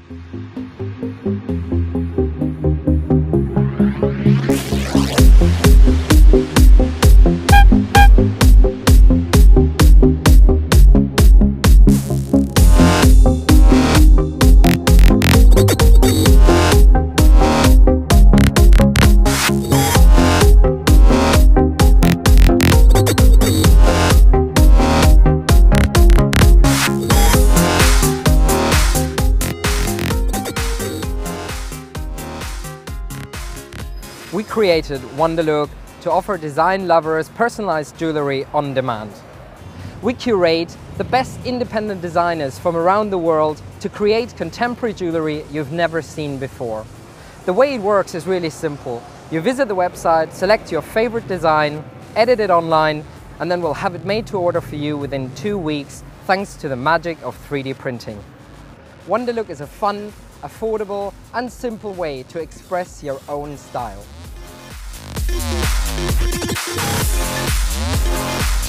We created WonderLuk to offer design lovers personalized jewelry on demand. We curate the best independent designers from around the world to create contemporary jewelry you've never seen before. The way it works is really simple. You visit the website, select your favorite design, edit it online, and then we'll have it made to order for you within 2 weeks, thanks to the magic of 3D printing. WonderLuk is a fun, affordable, and simple way to express your own style.